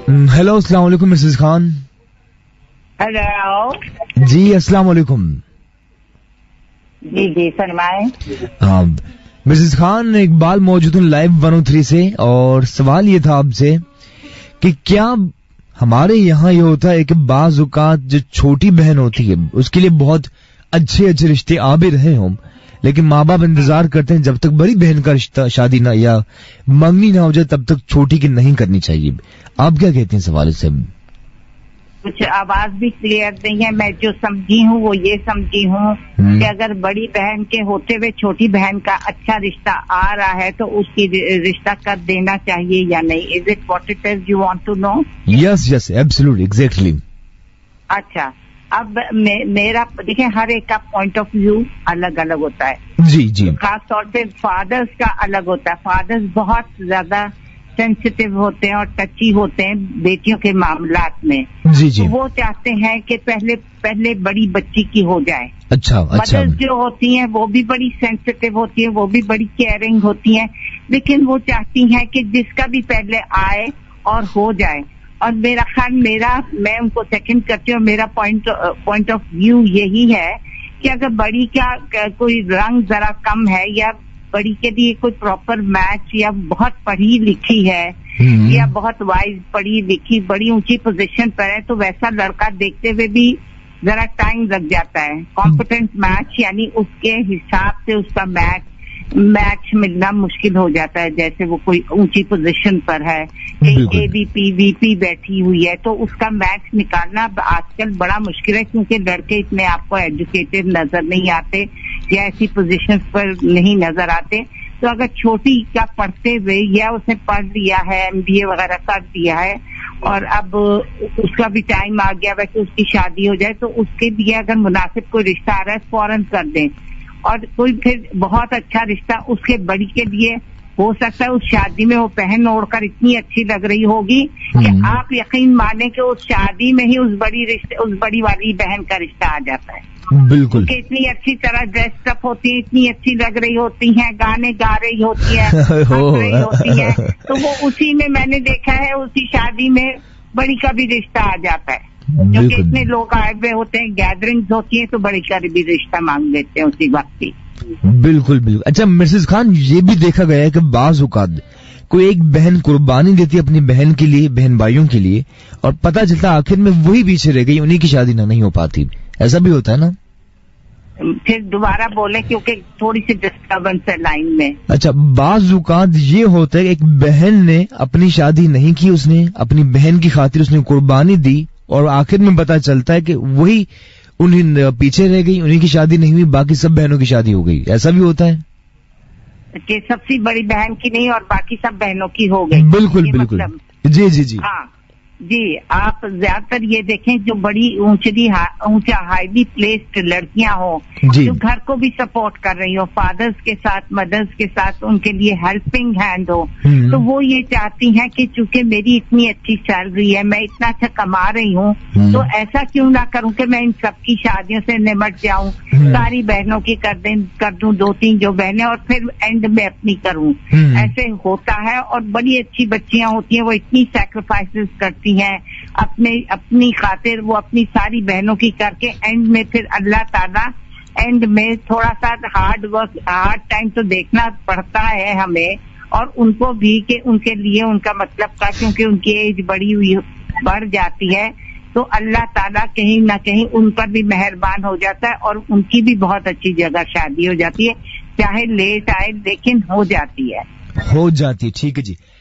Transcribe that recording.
Hello, अस्सलाम वालेकुम Mrs Khan. Hello जी, अस्सलाम वालेकुम। जी जी फरमाएं। मिसेस खान, इकबाल मौजूद हूँ लाइव 103 से, और सवाल ये था आपसे कि क्या हमारे यहाँ ये होता है कि बाज औकात जो छोटी बहन होती है उसके लिए बहुत अच्छे अच्छे रिश्ते आ भी रहे हों, लेकिन माँ बाप इंतजार करते हैं जब तक बड़ी बहन का रिश्ता शादी ना या मंगनी ना हो जाए तब तक छोटी की नहीं करनी चाहिए। आप क्या कहते हैं सवाल से? कुछ आवाज भी क्लियर नहीं है। मैं जो समझी हूँ वो ये समझी हूँ कि अगर बड़ी बहन के होते हुए छोटी बहन का अच्छा रिश्ता आ रहा है तो उसकी रिश्ता कर देना चाहिए या नहीं। Is it what it is you want to know? Yes yes, absolutely, exactly. अच्छा, अब मेरा देखिए, हर एक का पॉइंट ऑफ व्यू अलग अलग होता है। जी जी। खास तौर पे फादर्स का अलग होता है। फादर्स बहुत ज्यादा सेंसिटिव होते हैं और टची होते हैं बेटियों के मामलात में। जी जी। तो वो चाहते हैं कि पहले बड़ी बच्ची की हो जाए। अच्छा अच्छा। मदर्स जो होती हैं वो भी बड़ी सेंसिटिव होती हैं, वो भी बड़ी केयरिंग होती हैं, लेकिन वो चाहती हैं कि जिसका भी पहले आए और हो जाए। और मेरा ख्याल मैं उनको सेकंड करती हूँ। मेरा पॉइंट ऑफ व्यू यही है कि अगर बड़ी का कोई रंग जरा कम है या बड़ी के लिए कोई प्रॉपर मैच या बहुत पढ़ी लिखी है या बहुत वाइज पढ़ी लिखी बड़ी ऊंची पोजीशन पर है तो वैसा लड़का देखते हुए भी जरा टाइम लग जाता है। कॉम्पिटेंट मैच यानी उसके हिसाब से उसका मैच मिलना मुश्किल हो जाता है। जैसे वो कोई ऊंची पोजीशन पर है, एबीपी वीपी बैठी हुई है, तो उसका मैच निकालना आजकल बड़ा मुश्किल है क्योंकि लड़के इतने आपको एजुकेटेड नजर नहीं आते या ऐसी पोजीशंस पर नहीं नजर आते। तो अगर छोटी का पढ़ते हुए या उसने पढ़ लिया है, एमबीए वगैरह कर दिया है और अब उसका भी टाइम आ गया वैसे उसकी शादी हो जाए, तो उसके लिए अगर मुनासिब कोई रिश्ता आ रहा है फौरन कर दें। और कोई फिर बहुत अच्छा रिश्ता उसके बड़ी के लिए हो सकता है। उस शादी में वो पहन ओढ़कर इतनी अच्छी लग रही होगी कि आप यकीन माने कि उस शादी में ही उस बड़ी वाली बहन का रिश्ता आ जाता है। बिल्कुल। क्योंकि इतनी अच्छी तरह ड्रेस्ड अप होती है, इतनी अच्छी लग रही होती हैं, गाने गा रही होती है, हंस रही होती है, तो वो उसी में मैंने देखा है उसी शादी में बड़ी का भी रिश्ता आ जाता है। क्योंकि इतने लोग आए हुए होते हैं, गैदरिंग्स होती है, तो बड़ी का भी रिश्ता मांग लेते हैं उसी वक्त ही। बिल्कुल बिल्कुल। अच्छा मिसेस खान, ये भी देखा गया है कि बाज औकात कोई एक बहन कुर्बानी देती है अपनी बहन के लिए, बहन भाइयों के लिए, और पता चलता आखिर में वही पीछे रह गई, उन्हीं की शादी नहीं हो पाती। ऐसा भी होता है ना? फिर दोबारा बोले क्योंकि थोड़ी सी डिस्टर्बेंस है लाइन में। अच्छा, बाज औकात ये होता है एक बहन ने अपनी शादी नहीं की, उसने अपनी बहन की खातिर उसने कुर्बानी दी और आखिर में पता चलता है कि वही उन्हीं पीछे रह गई, उन्हीं की शादी नहीं हुई, बाकी सब बहनों की शादी हो गई। ऐसा भी होता है कि सबसे बड़ी बहन की नहीं और बाकी सब बहनों की हो गई। बिल्कुल बिल्कुल। मतलब, जी जी जी। हाँ जी, आप ज्यादातर ये देखें जो बड़ी ऊंचा हाईली प्लेस्ड लड़कियां हो जो घर को भी सपोर्ट कर रही हो, फादर्स के साथ मदर्स के साथ उनके लिए हेल्पिंग हैंड हो, तो वो ये चाहती हैं कि चूंकि मेरी इतनी अच्छी सैलरी है, मैं इतना अच्छा कमा रही हूँ, तो ऐसा क्यों ना करूँ कि मैं इन सबकी शादियों से निमट जाऊं, सारी बहनों की कर दूं 2-3 जो बहनें और फिर एंड में अपनी करूं। ऐसे होता है और बड़ी अच्छी बच्चियां होती हैं, वो इतनी सैक्रिफाइसेस करती हैं अपनी खातिर, वो अपनी सारी बहनों की करके एंड में फिर अल्लाह ताला एंड में थोड़ा सा हार्ड टाइम तो देखना पड़ता है हमें और उनको भी कि उनके लिए उनका मतलब का, क्योंकि उनकी एज बढ़ जाती है, तो अल्लाह ताला कहीं ना कहीं उन पर भी मेहरबान हो जाता है और उनकी भी बहुत अच्छी जगह शादी हो जाती है, चाहे लेट आए लेकिन हो जाती है। ठीक है जी।